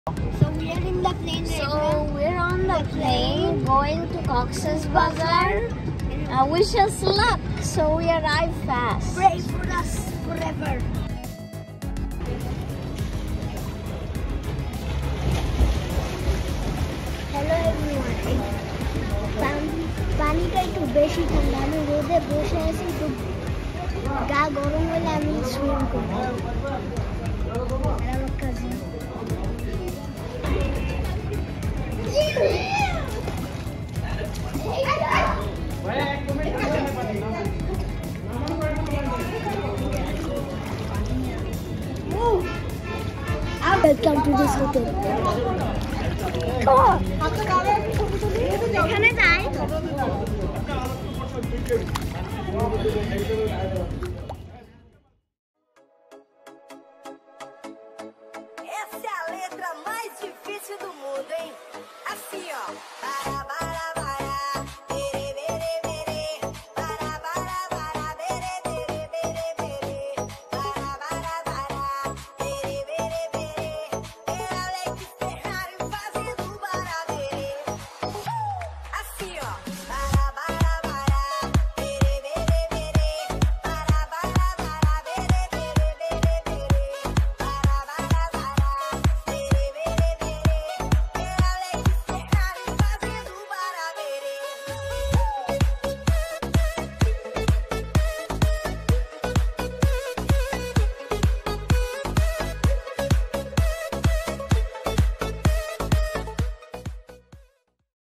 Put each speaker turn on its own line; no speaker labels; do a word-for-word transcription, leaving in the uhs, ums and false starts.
So we are in the plane right
So
now.
we're on the plane going to coxsbazar. Uh, wish us luck so we arrive fast.
Pray for us forever. Hello everyone. পানিটা একটু বেশি ঠান্ডা, আমি রোদে বসে আছি, একটু গা গরম হলে আমি সুইম করব। আমার cousin Welcome to this hotel. Come on. এখানে যাই।